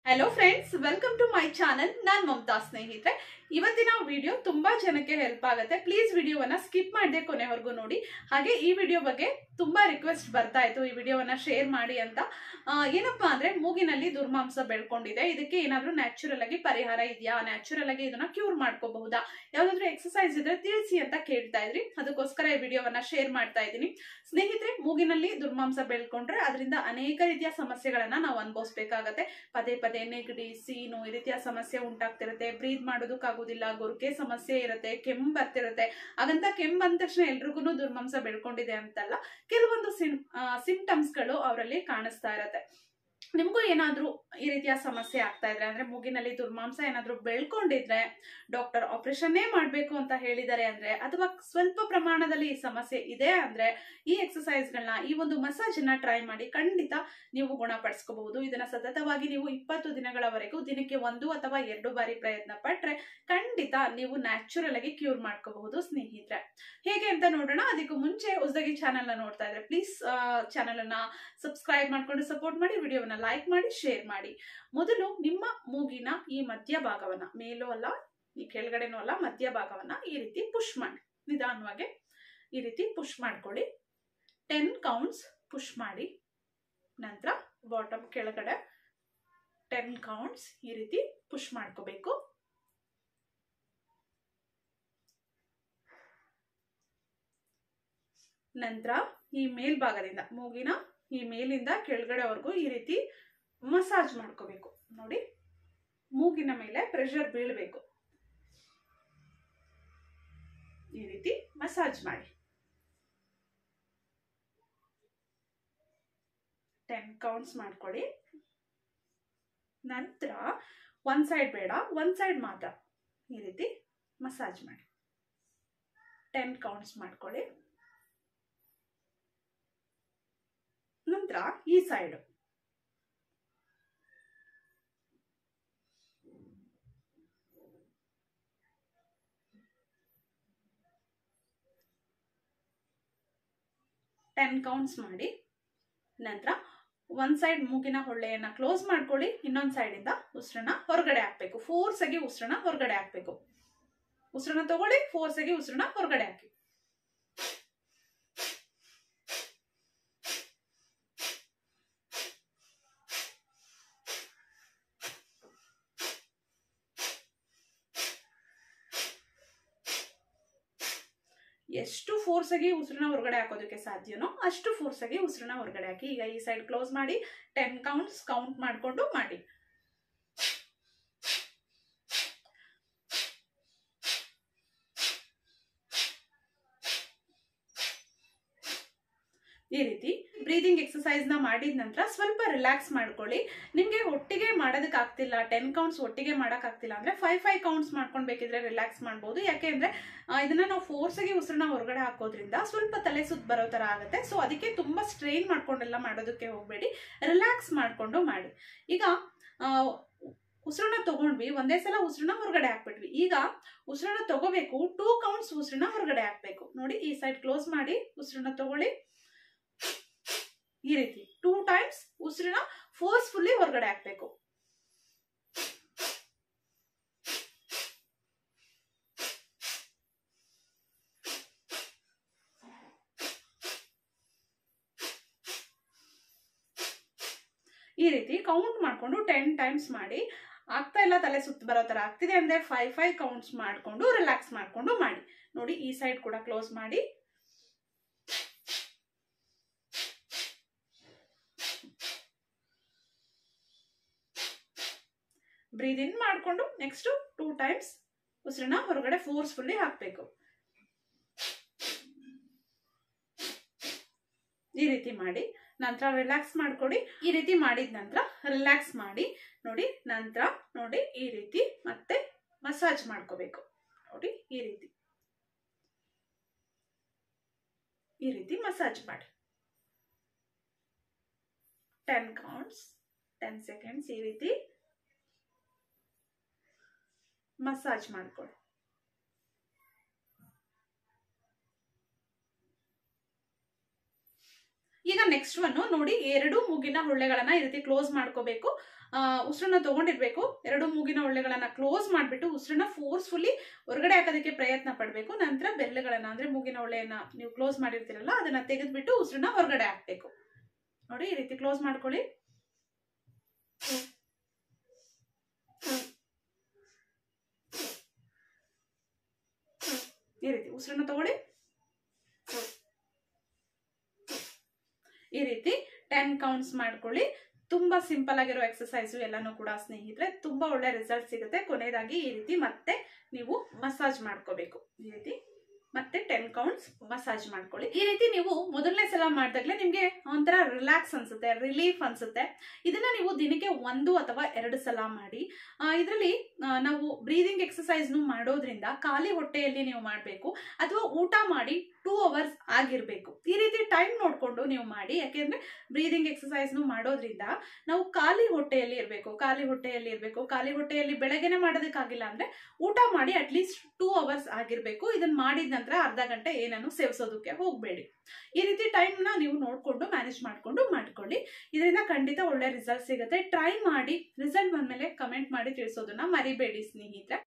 Hello friends, welcome to my channel. ನಾನು ಮಮತಾ. ಸ್ನೇಹಿತರೆ, ಇವತ್ತಿನ ವಿಡಿಯೋ ತುಂಬಾ ಜನಕ್ಕೆ ಹೆಲ್ಪ್ ಆಗುತ್ತೆ. ಪ್ಲೀಸ್ ವಿಡಿಯೋವನ್ನ ಸ್ಕಿಪ್ ಮಾಡದೆ ಕೊನೆವರೆಗೂ ನೋಡಿ. ಹಾಗೆ ಈ ವಿಡಿಯೋ ಬಗ್ಗೆ ತುಂಬಾ ರಿಕ್ವೆಸ್ಟ್ ಬರ್ತಾ ಇತ್ತು, ಈ ವಿಡಿಯೋವನ್ನ ಶೇರ್ ಮಾಡಿ ಅಂತ. ಏನಪ್ಪಾ ಅಂದ್ರೆ, ಮೂಗಿನಲ್ಲಿ ದುರ್ಮಾಂಸ ಬೆಳ್ಕೊಂಡಿದೆ, ಇದಕ್ಕೆ ಏನಾದ್ರೂ ನ್ಯಾಚುರಲ್ ಆಗಿ ಪರಿಹಾರ ಇದೆಯಾ, ನ್ಯಾಚುರಲ್ ಆಗಿ ಇದನ್ನ ಕ್ಯೂರ್ ಮಾಡ್ಕೋಬಹುದಾ, ಯಾವ್ದಾದ್ರು ಎಕ್ಸರ್ಸೈಸ್ ಇದ್ರೆ ತಿಳಿಸಿ ಅಂತ ಕೇಳ್ತಾ ಇದ್ರಿ. ಅದಕ್ಕೋಸ್ಕರ ಈ ವಿಡಿಯೋವನ್ನ ಶೇರ್ ಮಾಡ್ತಾ ಇದ್ದೀನಿ. ಸ್ನೇಹಿತರೆ, ಮೂಗಿನಲ್ಲಿ ದುರ್ಮಾಂಸ ಬೆಳ್ಕೊಂಡ್ರೆ ಅದರಿಂದ ಅನೇಕ ರೀತಿಯ ಸಮಸ್ಯೆಗಳನ್ನ ನಾವು ಅನುಭವಿಸಬೇಕಾಗತ್ತೆ. ಪದೇ ಪದೇ ನೆಗಡಿ, ಸೀನು ಈ ರೀತಿಯ ಸಮಸ್ಯೆ ಉಂಟಾಗ್ತಿರುತ್ತೆ. ಬ್ರೀದ್ ಮಾಡೋದಕ್ಕಾಗೋದಿಲ್ಲ, ಗೊರಕೆ ಸಮಸ್ಯೆ ಇರುತ್ತೆ, ಕೆಮ್ಮು ಬರ್ತಿರುತ್ತೆ. ಹಾಗಂತ ಕೆಮ್ಮು ಬಂದ ತಕ್ಷಣ ಎಲ್ರಿಗೂ ದುರ್ಮಾಂಸ ಬೆಳ್ಕೊಂಡಿದೆ ಅಂತಲ್ಲ, ಕೆಲವೊಂದು ಸಿಂಪ್ಟಮ್ಸ್ ಗಳು ಅವರಲ್ಲಿ ಕಾಣಿಸ್ತಾ ಇರತ್ತೆ. ನಿಮ್ಗೂ ಏನಾದ್ರೂ ಈ ರೀತಿಯ ಸಮಸ್ಯೆ ಆಗ್ತಾ ಇದ್ರೆ, ಅಂದ್ರೆ ಮೂಗಿನಲ್ಲಿ ದುರ್ಮಾಂಸ ಏನಾದ್ರೂ ಬೆಳ್ಕೊಂಡಿದ್ರೆ, ಡಾಕ್ಟರ್ ಆಪರೇಷನ್ನೇ ಮಾಡ್ಬೇಕು ಅಂತ ಹೇಳಿದ್ದಾರೆ ಅಂದ್ರೆ, ಅಥವಾ ಸ್ವಲ್ಪ ಪ್ರಮಾಣದಲ್ಲಿ ಈ ಸಮಸ್ಯೆ ಇದೆ ಅಂದ್ರೆ, ಈ ಎಕ್ಸರ್ಸೈಸ್ ಗಳನ್ನ, ಈ ಒಂದು ಮಸಾಜ್ ಅನ್ನ ಟ್ರೈ ಮಾಡಿ. ಖಂಡಿತ ನೀವು ಗುಣಪಡಿಸ್ಕೋಬಹುದು. ಇದನ್ನ ಸತತವಾಗಿ ನೀವು 20 ದಿನಗಳವರೆಗೂ ದಿನಕ್ಕೆ 1 ಅಥವಾ 2 ಬಾರಿ ಪ್ರಯತ್ನ ಪಟ್ರೆ ಖಂಡಿತ ನೀವು ನ್ಯಾಚುರಲ್ ಆಗಿ ಕ್ಯೂರ್ ಮಾಡ್ಕೋಬಹುದು. ಸ್ನೇಹಿತರೆ, ಹೇಗೆ ಅಂತ ನೋಡೋಣ. ಅದಕ್ಕೂ ಮುಂಚೆ ಹೊಸದಾಗಿ ಚಾನೆಲ್ ನ ನೋಡ್ತಾ ಇದ್ರೆ ಪ್ಲೀಸ್ ಚಾನೆಲ್ ಅನ್ನ ಸಬ್ಸ್ಕ್ರೈಬ್ ಮಾಡ್ಕೊಂಡು ಸಪೋರ್ಟ್ ಮಾಡಿ, ವಿಡಿಯೋವನ್ನ ಲೈಕ್ ಮಾಡಿ, ಶೇರ್ ಮಾಡಿ. ಮೊದಲು ನಿಮ್ಮ ಮೂಗಿನ ಈ ಮಧ್ಯಭಾಗವನ್ನ, ಮೇಲೂ ಅಲ್ಲ ಈ ಕೆಳಗಡೆನೂ ಅಲ್ಲ, ಮಧ್ಯಭಾಗವನ್ನ ಈ ರೀತಿ ಪುಷ್ ಮಾಡಿ, ನಿಧಾನವಾಗಿ ಈ ರೀತಿ ಪುಷ್ ಮಾಡ್ಕೊಳ್ಳಿ. 10 ಕೌಂಟ್ಸ್ ಪುಷ್ ಮಾಡಿ. ನಂತರ ಬಾಟಮ್ ಕೆಳಗಡೆ 10 ಕೌಂಟ್ಸ್ ಈ ರೀತಿ ಪುಷ್ ಮಾಡ್ಕೋಬೇಕು. ನಂತರ ಈ ಮೇಲ್ಭಾಗದಿಂದ, ಮೂಗಿನ ಈ ಮೇಲಿಂದ ಕೆಳಗಡೆವರೆಗೂ ಈ ರೀತಿ ಮಸಾಜ್ ಮಾಡ್ಕೋಬೇಕು. ನೋಡಿ, ಮೂಗಿನ ಮೇಲೆ ಪ್ರೆಷರ್ ಬೀಳಬೇಕು. ಈ ರೀತಿ ಮಸಾಜ್ ಮಾಡಿ. 10 ಕೌಂಟ್ಸ್ ಮಾಡ್ಕೊಳ್ಳಿ. ನಂತರ ಒಂದ್ ಸೈಡ್ ಬೇಡ, ಒಂದ್ ಸೈಡ್ ಮಾತ್ರ ಈ ರೀತಿ ಮಸಾಜ್ ಮಾಡಿ. 10 ಕೌಂಟ್ಸ್ ಮಾಡ್ಕೊಳ್ಳಿ. ನಂತರ ಈ ಸೈಡ್ ಕೌಂಟ್ಸ್ ಮಾಡಿ. ನಂತರ ಒಂದ್ ಸೈಡ್ ಮೂಗಿನ ಹೊಳ್ಳೆಯನ್ನ ಕ್ಲೋಸ್ ಮಾಡ್ಕೊಳ್ಳಿ. ಇನ್ನೊಂದ್ ಸೈಡ್ ಇಂದ ಉಸಿರನ್ನ ಹೊರಗಡೆ ಹಾಕ್ಬೇಕು. ಫೋರ್ಸ್ ಆಗಿ ಉಸಿರನ್ನ ಹೊರಗಡೆ ಹಾಕ್ಬೇಕು. ಉಸಿರನ್ನ ತಗೊಳ್ಳಿ, ಫೋರ್ಸ್ ಆಗಿ ಉಸಿರನ್ನ ಹೊರಗಡೆ ಹಾಕಿ. ಎಷ್ಟು ಫೋರ್ಸ್ ಆಗಿ ಉಸಿರನ್ನ ಹೊರಗಡೆ ಹಾಕೋದಕ್ಕೆ ಸಾಧ್ಯನೋ ಅಷ್ಟು ಫೋರ್ಸ್ ಆಗಿ ಉಸಿರನ್ನ ಹೊರಗಡೆ ಹಾಕಿ. ಈಗ ಈ ಸೈಡ್ ಕ್ಲೋಸ್ ಮಾಡಿ 10 ಕೌಂಟ್ಸ್ ಕೌಂಟ್ ಮಾಡ್ಕೊಂಡು ಮಾಡಿ. ಈ ರೀತಿ ಬ್ರೀದಿಂಗ್ ಎಕ್ಸರ್ಸೈಸ್ ನ ಮಾಡಿದ ನಂತರ ಸ್ವಲ್ಪ ರಿಲ್ಯಾಕ್ಸ್ ಮಾಡ್ಕೊಳ್ಳಿ. ನಿಮ್ಗೆ ಒಟ್ಟಿಗೆ ಮಾಡೋದಕ್ಕೆ ಆಗ್ತಿಲ್ಲ, 10 ಕೌಂಟ್ಸ್ ಒಟ್ಟಿಗೆ ಮಾಡಕ್ ಆಗ್ತಿಲ್ಲ ಅಂದ್ರೆ 5 ಕೌಂಟ್ಸ್ ಮಾಡ್ಕೊಂಡ್ ಬೇಕಿದ್ರೆ ರಿಲ್ಯಾಕ್ಸ್ ಮಾಡ್ಬೋದು. ಯಾಕೆಂದ್ರೆ ಇದನ್ನ ನಾವು ಫೋರ್ಸ್ ಆಗಿ ಉಸಿರನ್ನ ಹೊರಗಡೆ ಹಾಕೋದ್ರಿಂದ ಸ್ವಲ್ಪ ತಲೆ ಸುತ್ತ ಬರೋ ತರ ಆಗುತ್ತೆ. ಸೊ ಅದಕ್ಕೆ ತುಂಬಾ ಸ್ಟ್ರೈನ್ ಮಾಡ್ಕೊಂಡೆಲ್ಲ ಮಾಡೋದಕ್ಕೆ ಹೋಗ್ಬೇಡಿ, ರಿಲ್ಯಾಕ್ಸ್ ಮಾಡ್ಕೊಂಡು ಮಾಡಿ. ಈಗ ಉಸಿರನ್ನ ತಗೊಂಡ್ವಿ, ಒಂದೇ ಸಲ ಉಸಿರನ್ನ ಹೊರಗಡೆ ಹಾಕ್ಬಿಟ್ವಿ. ಈಗ ಉಸಿರನ್ನ ತಗೋಬೇಕು, 2 ಕೌಂಟ್ಸ್ ಉಸಿರನ್ನ ಹೊರಗಡೆ ಹಾಕ್ಬೇಕು. ನೋಡಿ, ಈ ಸೈಡ್ ಕ್ಲೋಸ್ ಮಾಡಿ ಉಸಿರನ್ನ ತಗೊಳ್ಳಿ. ಈ ರೀತಿ 2 ಟೈಮ್ಸ್ ಉಸಿರನ್ನ ಫೋರ್ಸ್ಫುಲ್ಲಿ ಹೊರಗಡೆ ಹಾಕ್ಬೇಕು. ಈ ರೀತಿ ಕೌಂಟ್ ಮಾಡ್ಕೊಂಡು 10 ಟೈಮ್ಸ್ ಮಾಡಿ. ಆಗ್ತಾ ಇಲ್ಲ, ತಲೆ ಸುತ್ತ ಬರೋ ತರ ಆಗ್ತಿದೆ ಅಂದ್ರೆ 5 ಕೌಂಟ್ಸ್ ಮಾಡ್ಕೊಂಡು ರಿಲ್ಯಾಕ್ಸ್ ಮಾಡ್ಕೊಂಡು ಮಾಡಿ. ನೋಡಿ, ಈ ಸೈಡ್ ಕೂಡ ಕ್ಲೋಸ್ ಮಾಡಿ. ಬ್ರೀದ್ ಇನ್ ಮಾಡ್ಕೊಂಡು ನೆಕ್ಸ್ಟ್ 2 ಟೈಮ್ಸ್ ಉಸಿರನ್ನ ಹೊರಗಡೆ ಫೋರ್ಸ್ಫುಲ್ಲಿ ಹಾಕ್ಬೇಕು. ಈ ರೀತಿ ಮಾಡಿ. ನಂತರ ರಿಲ್ಯಾಕ್ಸ್ ಮಾಡ್ಕೊಡಿ. ಈ ರೀತಿ ಮಾಡಿದ ನಂತರ ರಿಲ್ಯಾಕ್ಸ್ ಮಾಡಿ. ನೋಡಿ, ನಂತರ ನೋಡಿ ಈ ರೀತಿ ಮತ್ತೆ ಮಸಾಜ್ ಮಾಡ್ಕೋಬೇಕು. ನೋಡಿ, ಈ ರೀತಿ ಮಸಾಜ್ ಮಾಡಿ. 10 ಕೌಂಟ್ಸ್ 10 ಸೆಕೆಂಡ್ಸ್ ಈ ರೀತಿ ಮಸಾಜ್ ಮಾಡ್ಕೊಳ್ಳಿ. ಈಗ ನೆಕ್ಸ್ಟ್ ಒನ್ ನೋಡಿ, 2 ಮೂಗಿನ ಹೊಳ್ಳೆಗಳನ್ನ ಈ ರೀತಿ ಕ್ಲೋಸ್ ಮಾಡ್ಕೋಬೇಕು. ಉಸಿರನ್ನ ತಗೊಂಡಿರ್ಬೇಕು. 2 ಮೂಗಿನ ಹೊಳ್ಳೆಗಳನ್ನ ಕ್ಲೋಸ್ ಮಾಡ್ಬಿಟ್ಟು ಉಸಿರನ್ನ ಫೋರ್ಸ್ಫುಲಿ ಹೊರಗಡೆ ಹಾಕೋದಕ್ಕೆ ಪ್ರಯತ್ನ ಪಡ್ಬೇಕು. ನಂತರ ಬೆರಳುಗಳನ್ನ ಅಂದ್ರೆ ಮೂಗಿನ ಹೊಳ್ಳೆಯನ್ನ ನೀವು ಕ್ಲೋಸ್ ಮಾಡಿರ್ತೀರಲ್ಲ ಅದನ್ನ ತೆಗೆದ್ಬಿಟ್ಟು ಉಸಿರನ್ನ ಹೊರಗಡೆ ಹಾಕ್ಬೇಕು. ನೋಡಿ, ಈ ರೀತಿ ಕ್ಲೋಸ್ ಮಾಡ್ಕೊಳ್ಳಿ. ಈ ರೀತಿ ಉಸಿರನ್ನ ತಗೊಳ್ಳಿ. ಈ ರೀತಿ 10 ಕೌಂಟ್ಸ್ ಮಾಡ್ಕೊಳ್ಳಿ. ತುಂಬಾ ಸಿಂಪಲ್ ಆಗಿರೋ ಎಕ್ಸರ್ಸೈಸ್ ಎಲ್ಲಾನು ಕೂಡ ಸ್ನೇಹಿತರೆ, ತುಂಬಾ ಒಳ್ಳೆ ರಿಸಲ್ಟ್ ಸಿಗುತ್ತೆ. ಕೊನೆಯದಾಗಿ ಈ ರೀತಿ ಮತ್ತೆ ನೀವು ಮಸಾಜ್ ಮಾಡ್ಕೋಬೇಕು. ಈ ರೀತಿ ಮತ್ತೆ 10 ಕೌಂಟ್ಸ್ ಮಸಾಜ್ ಮಾಡ್ಕೊಳ್ಳಿ. ಈ ರೀತಿ ನೀವು ಮೊದಲನೇ ಸಲ ಮಾಡಿದಾಗಲೇ ನಿಮ್ಗೆ ಒಂಥರ ರಿಲ್ಯಾಕ್ಸ್ ಅನ್ಸುತ್ತೆ, ರಿಲೀಫ್ ಅನ್ಸುತ್ತೆ. ಇದನ್ನ ನೀವು ದಿನಕ್ಕೆ 1 ಅಥವಾ 2 ಸಲ ಮಾಡಿ. ಇದರಲ್ಲಿ ನಾವು ಬ್ರೀದಿಂಗ್ ಎಕ್ಸರ್ಸೈಸ್ ಮಾಡೋದ್ರಿಂದ ಖಾಲಿ ಹೊಟ್ಟೆಯಲ್ಲಿ ನೀವು ಮಾಡಬೇಕು ಅಥವಾ ಊಟ ಮಾಡಿ 2 ಅವರ್ಸ್ ಆಗಿರ್ಬೇಕು. ಈ ರೀತಿ ಟೈಮ್ ನೋಡ್ಕೊಂಡು ನೀವು ಮಾಡಿ. ಯಾಕೆಂದ್ರೆ ಬ್ರೀದಿಂಗ್ ಎಕ್ಸರ್ಸೈಸ್ ಮಾಡೋದ್ರಿಂದ ನಾವು ಖಾಲಿ ಹೊಟ್ಟೆಯಲ್ಲಿ ಇರಬೇಕು. ಖಾಲಿ ಹೊಟ್ಟೆಯಲ್ಲಿ ಬೆಳಗ್ಗೆನೆ ಮಾಡೋದಕ್ಕಾಗಿಲ್ಲ ಅಂದ್ರೆ ಊಟ ಮಾಡಿ ಅಟ್ಲೀಸ್ಟ್ 2 ಅವರ್ಸ್ ಆಗಿರ್ಬೇಕು. ಇದನ್ನ ಮಾಡಿದ ನಂತರ ಅರ್ಧ ಗಂಟೆ ಏನನ್ನು ಸೇವಿಸೋದಕ್ಕೆ ಹೋಗಬೇಡಿ. ಈ ರೀತಿ ಟೈಮ್ ನ ನೀವು ನೋಡ್ಕೊಂಡು ಮ್ಯಾನೇಜ್ ಮಾಡ್ಕೊಳ್ಳಿ. ಇದರಿಂದ ಖಂಡಿತ ಒಳ್ಳೆ ರಿಸಲ್ಟ್ ಸಿಗುತ್ತೆ. ಟ್ರೈ ಮಾಡಿ, ರಿಸಲ್ಟ್ ಬಂದ್ಮೇಲೆ ಕಮೆಂಟ್ ಮಾಡಿ ತಿಳಿಸೋದನ್ನ ಮರಿಬೇಡಿ ಸ್ನೇಹಿತರೆ.